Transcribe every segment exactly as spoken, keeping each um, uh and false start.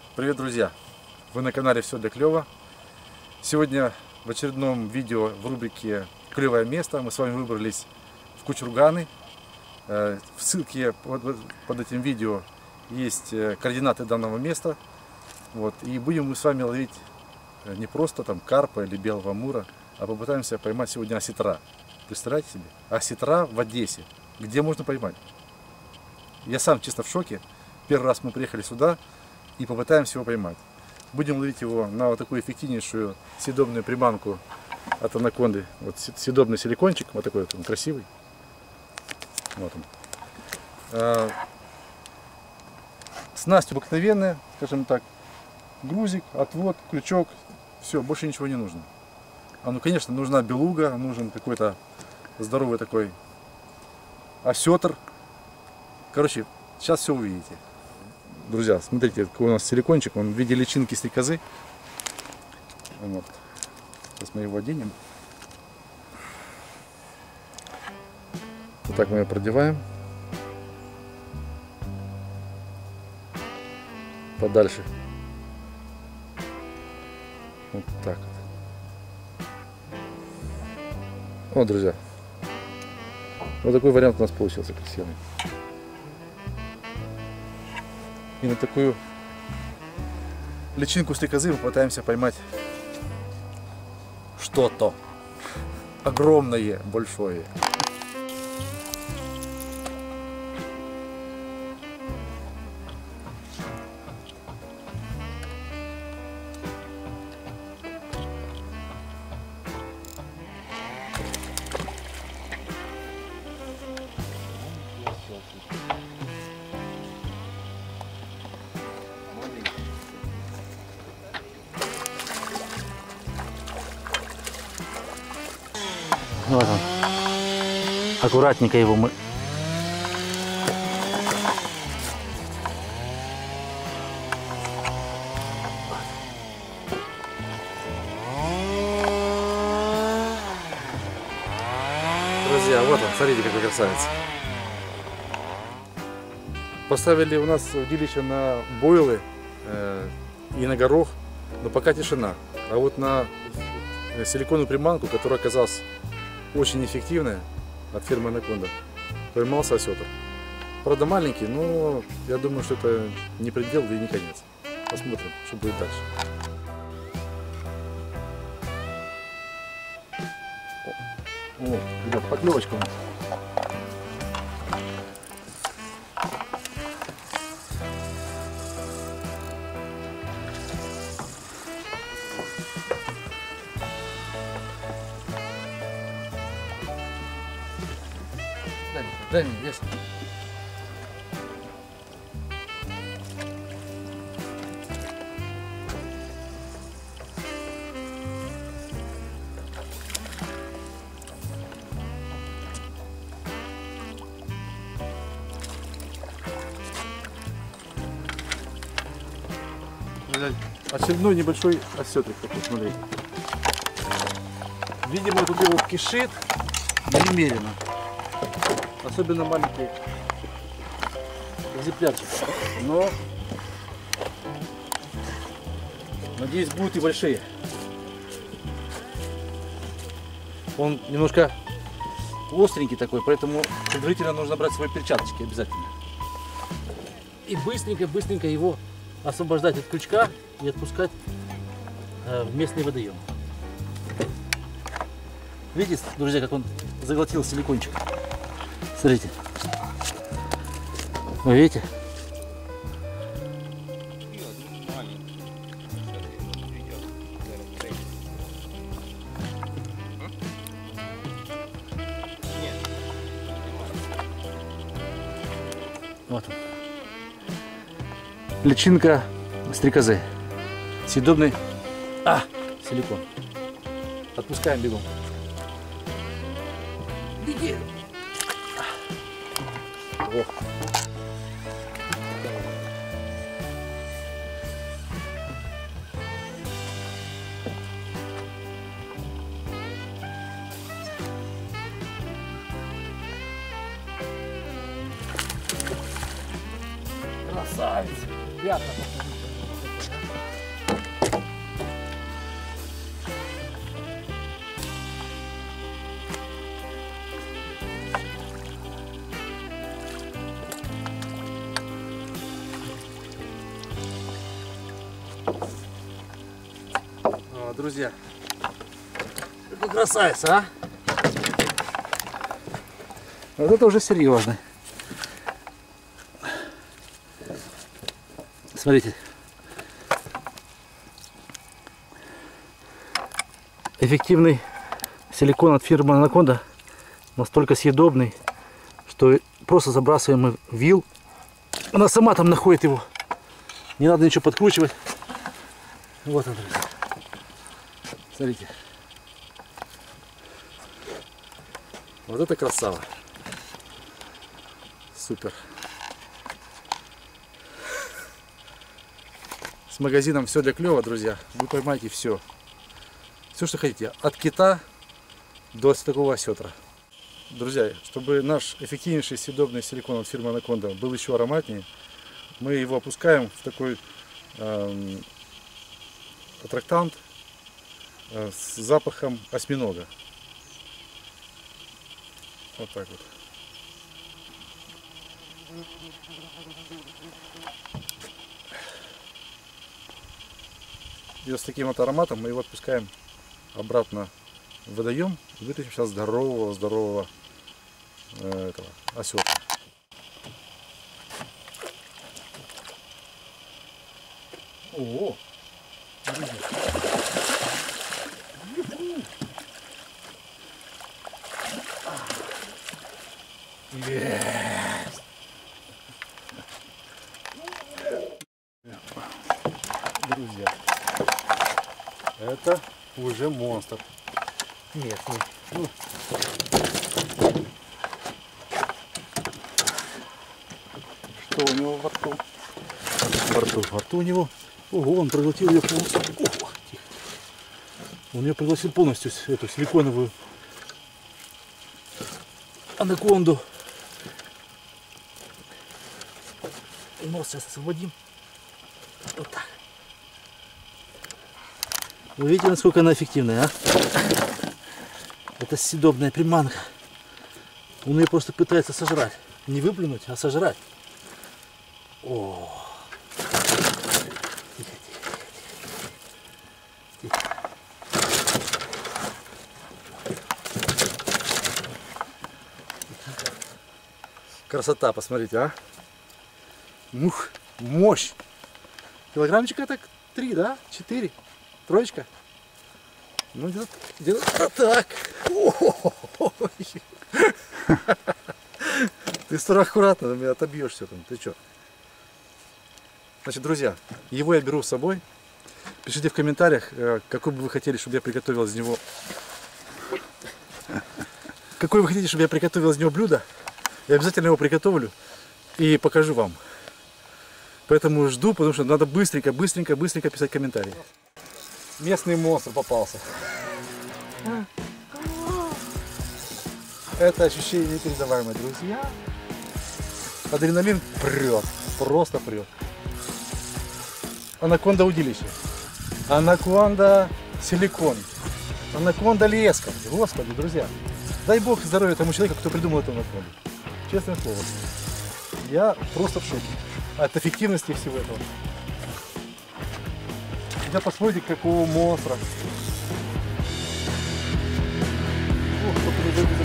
Привет, друзья! Вы на канале Все для клёва. Сегодня в очередном видео в рубрике «Клевое место» мы с вами выбрались в Кучурганы. В ссылке под, под этим видео есть координаты данного места. Вот. И будем мы с вами ловить не просто там карпа или белого амура, а попытаемся поймать сегодня осетра. Представляете себе? Осетра в Одессе. Где можно поймать? Я сам чисто в шоке. Первый раз мы приехали сюда и попытаемся его поймать. Будем ловить его на вот такую эффективнейшую съедобную приманку от анаконды. Вот съедобный силикончик, вот такой вот он красивый. Вот он. А, снасть обыкновенная, скажем так. Грузик, отвод, крючок. Все, больше ничего не нужно. А ну, конечно, нужна белуга, нужен какой-то здоровый такой осетр. Короче, сейчас все увидите. Друзья, смотрите, какой у нас силикончик, он в виде личинки стрекозы. Вот. Сейчас мы его оденем. Вот так мы ее продеваем. Подальше. Вот так вот. Вот, друзья. Вот такой вариант у нас получился красивый. И на такую личинку стрекозы мы пытаемся поймать что-то огромное, большое. Вот он. Аккуратненько его мы. Друзья, вот он, смотрите, какой красавец. Поставили у нас удилище на бойлы э, и на горох, но пока тишина. А вот на силиконовую приманку, которая оказалась очень эффективная, от фирмы Анаконда, поймался осетр. Правда маленький, но я думаю, что это не предел и не конец. Посмотрим, что будет дальше. О, ребят, поклевочка. Дай, дай мне вес. Очередной небольшой осетрик такой, смотрите. Видимо, тут его кишит немерено. Особенно маленькие экземплярчики. Но надеюсь, будут и большие. Он немножко остренький такой, поэтому предварительно нужно брать свои перчаточки обязательно. И быстренько-быстренько его освобождать от крючка и отпускать э, в местный водоем. Видите, друзья, как он заглотил силикончик? Смотрите. Вы видите? Вот он. Личинка стрекозы. Съедобный а, силикон. Отпускаем бегом. Беги. О. Красавец. Ребята, друзья. Какой красавец, а? Вот это уже серьезно. Смотрите. Эффективный силикон от фирмы Анаконда настолько съедобный, что просто забрасываем в вил. Она сама там находит его. Не надо ничего подкручивать. Вот он, друзья. Смотрите. Вот это красава. Супер. С магазином все для клёва, друзья. Вы поймаете все. Все, что хотите. От кита до такого осетра. Друзья, чтобы наш эффективнейший съедобный силикон от фирмы Анаконда был еще ароматнее, мы его опускаем в такой эм, аттрактант э, с запахом осьминога. Вот так вот. И вот с таким вот ароматом мы его отпускаем обратно в водоем и вытащим сейчас здорового, здорового э, этого осетра. О, есть. Друзья, это уже монстр. Нет, нет. Ну. Что у него во рту? Во рту, во рту у него. Ого, он проглотил ее полностью. Ого, тихо. Он ее проглотил полностью, эту силиконовую анаконду. Нос сейчас освободим. Вот так. Вы видите, насколько она эффективная, а? Это съедобная приманка. Он ее просто пытается сожрать. Не выплюнуть, а сожрать. О. Тихо, тихо, тихо, тихо. Красота, посмотрите, а? Мух, мощь. Килограммчика так три, да? Четыре. Троечка. Ну, где-то где так. Ты стара аккуратно, на меня отобьешь все там. Ты что? Значит, друзья, его я беру с собой. Пишите в комментариях, какой бы вы хотели, чтобы я приготовил из него. Какой вы хотите, чтобы я приготовил из него блюдо. Я обязательно его приготовлю и покажу вам. Поэтому жду, потому что надо быстренько, быстренько, быстренько писать комментарии. Местный монстр попался. Это ощущение непередаваемое, друзья. Адреналин прет, просто прет. Анаконда удилище. Анаконда силикон. Анаконда леска. Господи, друзья. Дай бог здоровья тому человеку, кто придумал эту анаконду. Честное слово. Я просто в шоке от эффективности всего этого. Сейчас посмотрите, какого монстра. Ох, только не залез.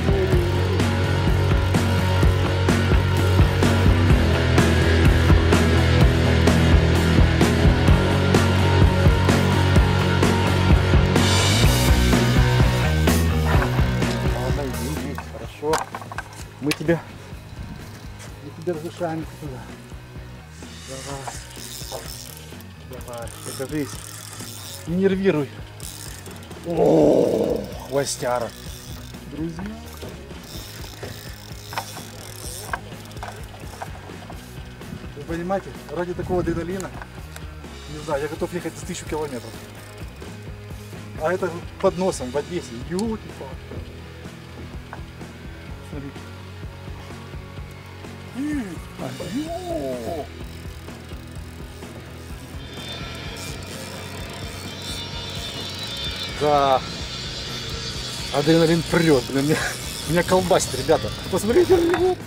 Ладно, иди, иди, хорошо. Мы тебя, мы тебя разрешаем туда. Давай. Давай, покажись. Не нервируй. О, хвостяра. Друзья. Вы понимаете, ради такого адреналина, не знаю, я готов ехать за тысячу километров. А это под носом в Одессе. Ёлки-палки. Смотрите. Ё. Да, адреналин прет, блин, меня, меня колбасит, ребята. Посмотрите на него.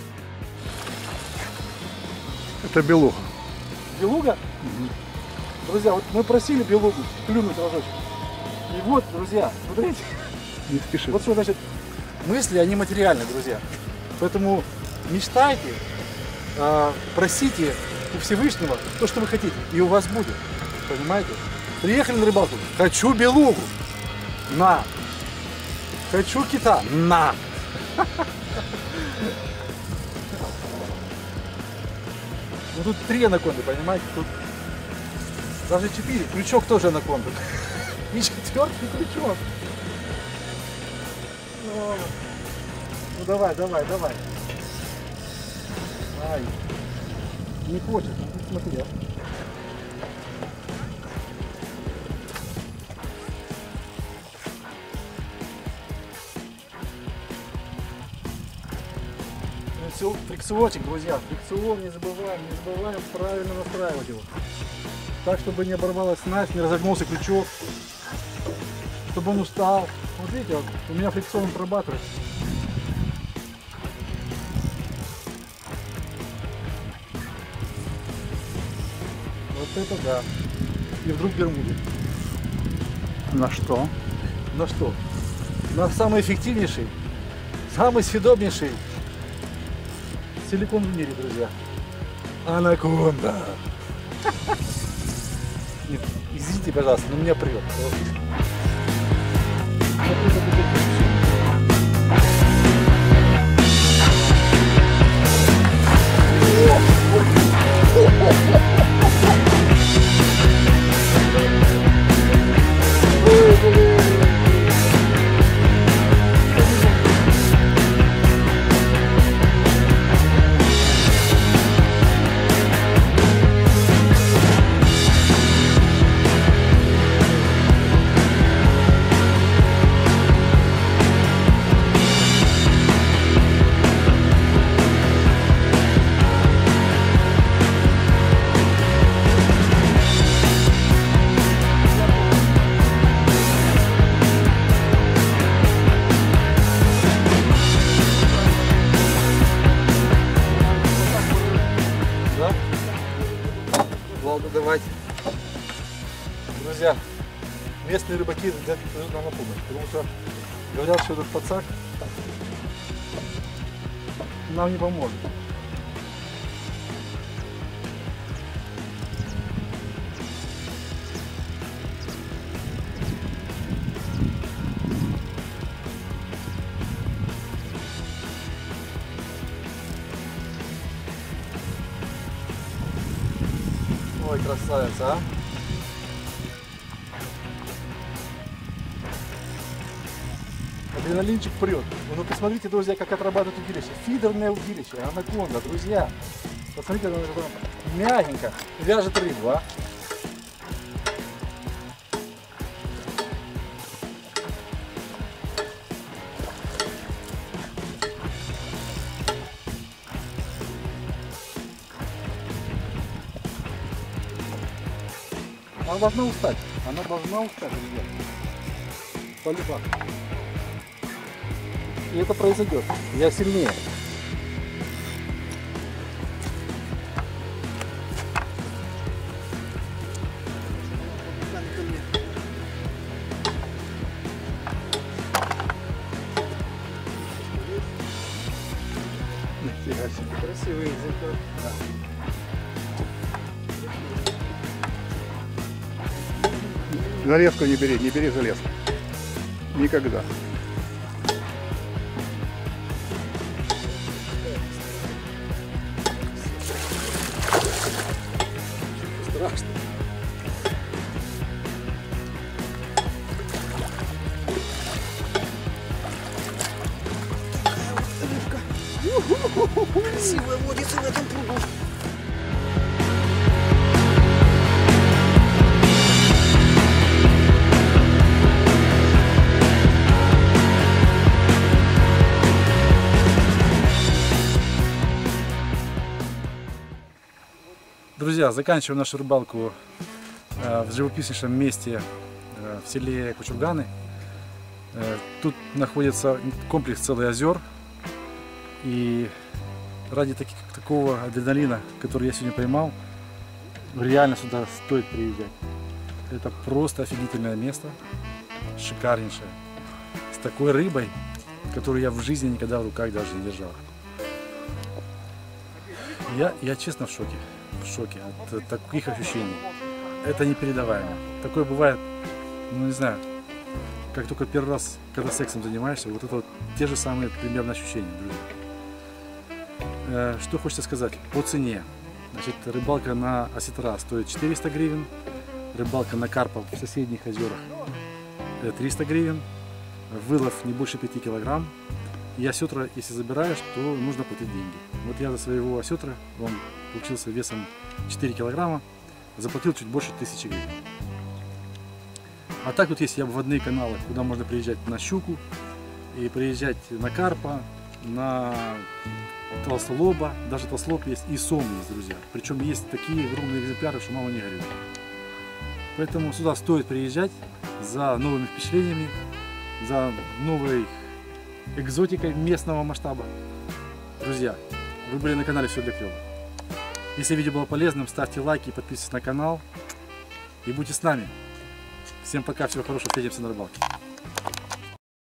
Это белуга. Белуга? Угу. Друзья, вот мы просили белугу клюнуть разочек. И вот, друзья, смотрите. Не спеши. Вот что значит мысли, они материальны, друзья. Поэтому мечтайте, просите у Всевышнего то, что вы хотите, и у вас будет. Понимаете? Приехали на рыбалку. Хочу белугу. На. Хочу кита. На. Ну тут три анаконды, понимаете? Тут даже четыре. Крючок тоже анаконда. И четвертый крючок. Ну, ну давай, давай, давай. Ай. Не хочет, ну, смотри. Все, фрикциончик, друзья, фрикцион не забываем, не забываем правильно настраивать его. Так, чтобы не оборвалась снасть, не разогнулся крючок, чтобы он устал. Вот видите, вот, у меня фрикцион отрабатывает. Вот это да. И вдруг Бермуды. На что? На что? На самый эффективнейший, самый съедобнейший силикон в мире, друзья. Анаконда. Нет, извините, пожалуйста, но меня прет. Давайте. Друзья, местные рыбаки дают нам на помощь, потому что говорят, что этот пацак нам не поможет. Ой, красавица, а! Адреналинчик прет. Ну посмотрите, друзья, как отрабатывает удилище. Фидерное удилище, анаконда, друзья. Посмотрите, она мягенько вяжет рыбу, а! Она должна устать. Она должна устать, друзья. По-любому. И это произойдет. Я сильнее. Красивый язык. Да. Железку не бери, не бери железку. Никогда. Страшно. Красивая водится на этом пруду. Друзья, заканчиваем нашу рыбалку э, в живописнейшем месте э, в селе Кучурганы. Э, тут находится комплекс целых озер. И ради таких, такого адреналина, который я сегодня поймал, реально сюда стоит приезжать. Это просто офигительное место. шикарнейшая. С такой рыбой, которую я в жизни никогда в руках даже не держал. Я, я честно в шоке. В шоке от таких ощущений. Это непередаваемо. Такое бывает, ну не знаю, как только первый раз, когда сексом занимаешься, вот это вот те же самые примерно ощущения, друзья. Что хочется сказать по цене. Значит, рыбалка на осетра стоит четыреста гривен, рыбалка на карпа в соседних озерах триста гривен, вылов не больше пяти килограмм. И осетра, если забираешь, то нужно платить деньги. Вот я за своего осетра, он получился весом четыре килограмма, заплатил чуть больше тысячи гривен. А так вот есть и обводные каналы, куда можно приезжать на щуку, и приезжать на карпа, на толстолоба, даже толстолоб есть, и сом есть, друзья. Причем есть такие огромные экземпляры, что мало не горит. Поэтому сюда стоит приезжать за новыми впечатлениями, за новой экзотикой местного масштаба. Друзья, вы были на канале Все для клёва. Если видео было полезным, ставьте лайки, подписывайтесь на канал и будьте с нами. Всем пока, всего хорошего, встретимся на рыбалке.